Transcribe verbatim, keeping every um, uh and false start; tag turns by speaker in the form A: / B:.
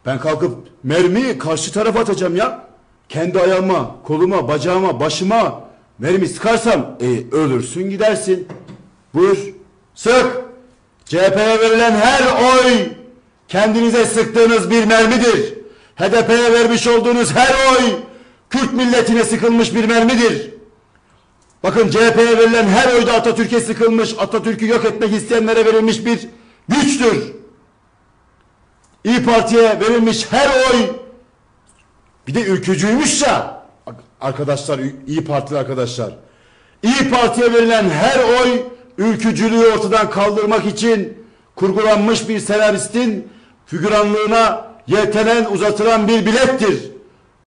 A: Ben kalkıp mermiyi karşı tarafa atacağım ya. Kendi ayağıma, koluma, bacağıma, başıma mermi sıkarsam e, ölürsün gidersin. Buyur. Sık. C H P'ye verilen her oy kendinize sıktığınız bir mermidir. H D P'ye vermiş olduğunuz her oy Kürt milletine sıkılmış bir mermidir. Bakın C H P'ye verilen her oyda Atatürk'e sıkılmış, Atatürk'ü yok etmek isteyenlere verilmiş bir güçtür. İYİ Parti'ye verilmiş her oy bir de ülkücüymüş ya arkadaşlar, İYİ Partili arkadaşlar. İYİ Parti'ye verilen her oy ülkücülüğü ortadan kaldırmak için kurgulanmış bir senaristin figüranlığına yeltenen uzatılan bir bilettir.